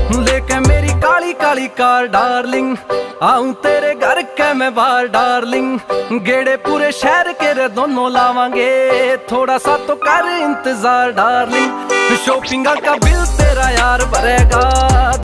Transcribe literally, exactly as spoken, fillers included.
लेके मेरी Kali Kali car darling, आऊं तेरे घर के मैं बाहर डार्लिंग। गेड़े पूरे शहर के रे दोनों लावांगे, थोड़ा सा तो कर इंतजार डार्लिंग। शॉपिंग का बिल तेरा यार भरेगा।